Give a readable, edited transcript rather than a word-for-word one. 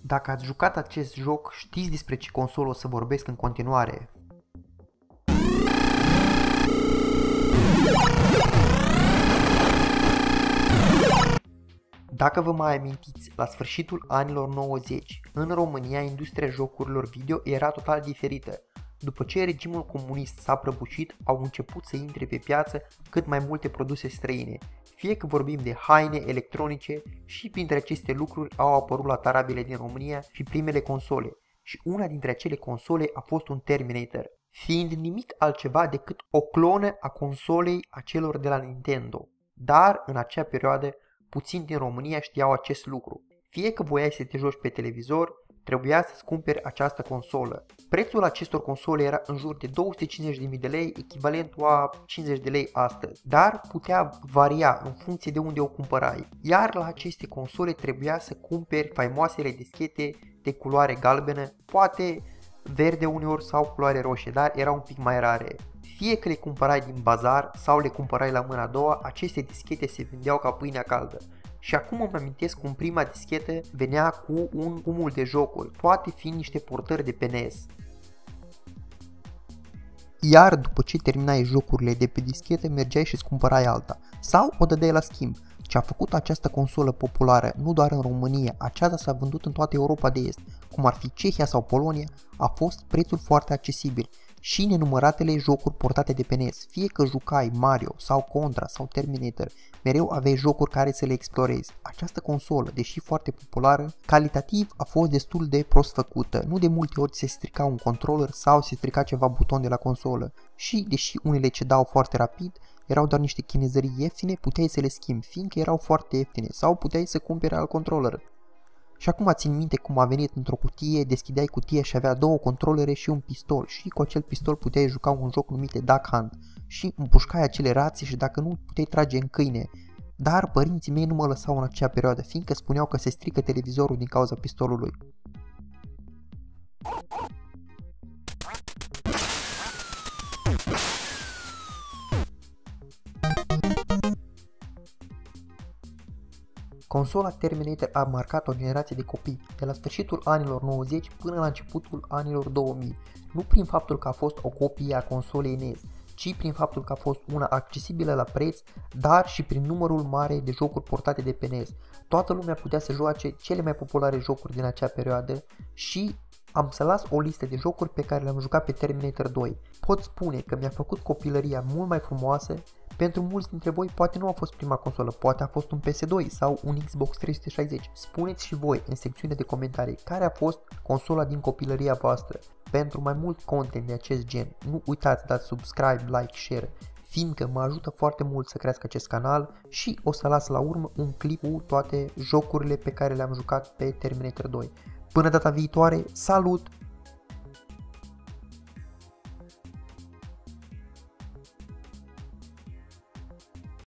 Dacă ați jucat acest joc, știți despre ce consolă o să vorbesc în continuare. Dacă vă mai amintiți, la sfârșitul anilor 90, în România, industria jocurilor video era total diferită. După ce regimul comunist s-a prăbușit, au început să intre pe piață cât mai multe produse străine. Fie că vorbim de haine, electronice, și printre aceste lucruri au apărut la tarabile din România și primele console. Și una dintre acele console a fost un Terminator, fiind nimic altceva decât o clonă a consolei acelor de la Nintendo. Dar în acea perioadă, puțini din România știau acest lucru. Fie că voiai să te joci pe televizor, trebuia să-ți cumperi această consolă. Prețul acestor console era în jur de 250.000 de lei, echivalentul a 50 de lei astăzi, dar putea varia în funcție de unde o cumpărai. Iar la aceste console trebuia să cumperi faimoasele dischete de culoare galbenă, poate verde uneori sau culoare roșie, dar erau un pic mai rare. Fie că le cumpărai din bazar sau le cumpărai la mâna a doua, aceste dischete se vindeau ca pâinea caldă. Și acum îmi amintesc cum prima dischetă venea cu un cumul de jocuri, poate fi niște portări de pe NES. Iar după ce terminai jocurile de pe dischetă, mergeai și îți cumpărai alta, sau o dădeai la schimb. Ce a făcut această consolă populară nu doar în România, aceasta s-a vândut în toată Europa de Est, cum ar fi Cehia sau Polonia, a fost prețul foarte accesibil și nenumăratele jocuri portate de pe NES, fie că jucai Mario sau Contra sau Terminator, mereu aveai jocuri care să le explorezi. Această consolă, deși foarte populară, calitativ a fost destul de prost făcută, nu de multe ori se strica un controller sau se strica ceva buton de la consolă și, deși unele cedau foarte rapid, erau doar niște chinezării ieftine, puteai să le schimbi, fiindcă erau foarte ieftine, sau puteai să cumperi alt controller. Și acum țin minte cum a venit într-o cutie, deschideai cutia și avea două controlere și un pistol și cu acel pistol puteai juca un joc numit Duck Hunt și împușcai acele rații și dacă nu puteai trage în câine. Dar părinții mei nu mă lăsau în acea perioadă, fiindcă spuneau că se strică televizorul din cauza pistolului. Consola Terminator a marcat o generație de copii, de la sfârșitul anilor 90 până la începutul anilor 2000, nu prin faptul că a fost o copie a consolei NES, ci prin faptul că a fost una accesibilă la preț, dar și prin numărul mare de jocuri portate de pe NES. Toată lumea putea să joace cele mai populare jocuri din acea perioadă și am să las o listă de jocuri pe care le-am jucat pe Terminator 2. Pot spune că mi-a făcut copilăria mult mai frumoasă. Pentru mulți dintre voi poate nu a fost prima consolă, poate a fost un PS2 sau un Xbox 360. Spuneți și voi în secțiunea de comentarii care a fost consola din copilăria voastră. Pentru mai mult content de acest gen, nu uitați dați subscribe, like, share, fiindcă mă ajută foarte mult să crească acest canal și o să las la urmă un clip cu toate jocurile pe care le-am jucat pe Terminator 2. Până data viitoare, salut!